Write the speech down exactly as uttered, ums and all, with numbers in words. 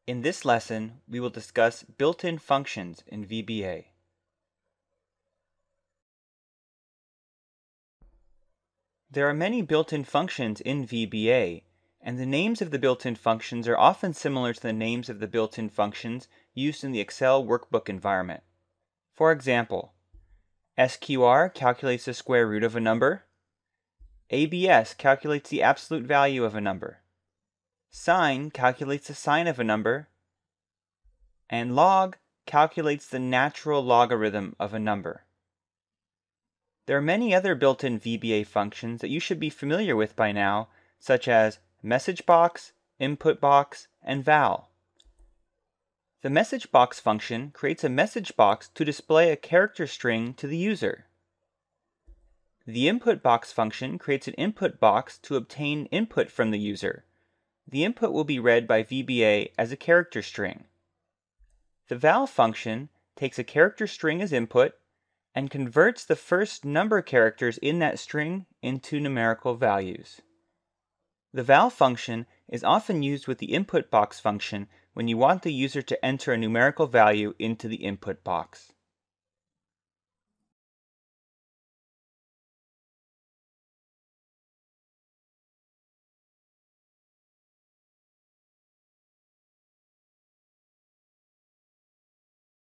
In this lesson, we will discuss built-in functions in V B A. There are many built-in functions in V B A, and the names of the built-in functions are often similar to the names of the built-in functions used in the Excel workbook environment. For example, S Q R calculates the square root of a number, A B S calculates the absolute value of a number, Sine calculates the sine of a number, and log calculates the natural logarithm of a number. There are many other built-in V B A functions that you should be familiar with by now, such as message box, input box, and val. The message box function creates a message box to display a character string to the user. The input box function creates an input box to obtain input from the user. The input will be read by V B A as a character string. The val function takes a character string as input and converts the first number characters in that string into numerical values. The val function is often used with the input box function when you want the user to enter a numerical value into the input box.